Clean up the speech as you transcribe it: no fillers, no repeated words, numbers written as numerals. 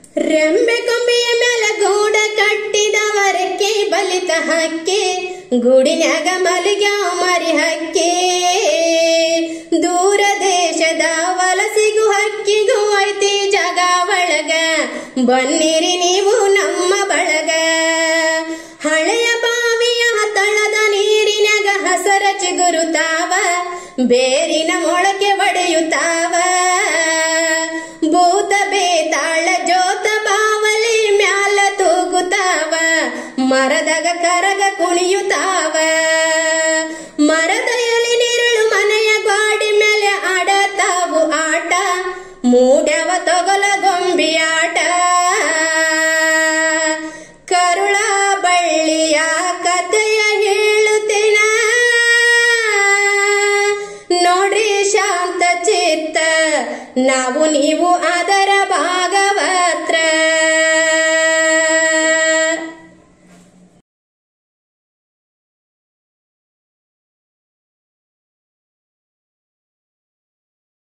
ರೆಂಬೆ ಕೊಂಬೆಯ ಮೇಲೆ ಗೂಡ ಕಟ್ಟಿದವರಕ್ಕೆ ಬಲಿತ ಹಕ್ಕಿ ಗೂಡಿನ್ಯಾಗ ಮಲಿಗ್ಯಾವ ಮರಿ ಹಕ್ಕಿ ದೂರ ದೇಶದ ವಲಸಿಗೂ ಹಕ್ಕಿಗೂ ಐತಿ ಜಗ ಒಳಗ ಬನ್ನಿರಿ ನೀವು ನಮ್ಮ ಬಳಗ ಹಳೆಯ ಬಾವಿಯ ತಳದ ನೀರಿನಾಗ ಹಸರ ಚಿಗುರುತ್ತಾವ ಬೇರಿನ ಮೊಳಕೆ ಒಡೆಯುತ್ತಾವ ಭೂತ ಬೇತಾಳ ಜೋತ ಬಾವಲಿ ಮ್ಯಾಲ ತೂಗುತ್ತಾವ ಮರದಾಗ ಕರಗ ಕುಣಿಯುತ್ತಾವ ಮರದ ಎಲೆ ನೀರಳು ಮನೆಯ ಗಾಡಿ ಮೇಲೆ ಆಡತಾವು ಆಟ ಮೂಡ್ಯವ ತೊಗಲ ಗೊಂಬಿಯಾಟ ಕರುಳ ಬಳ್ಳಿಯ ಕಥೆಯ ಹೇಳುತ್ತೇನ ನೋಡ್ರಿ ಶಾಂತ ಚಿತ್ತ ನಾವು ನೀವು ಆದ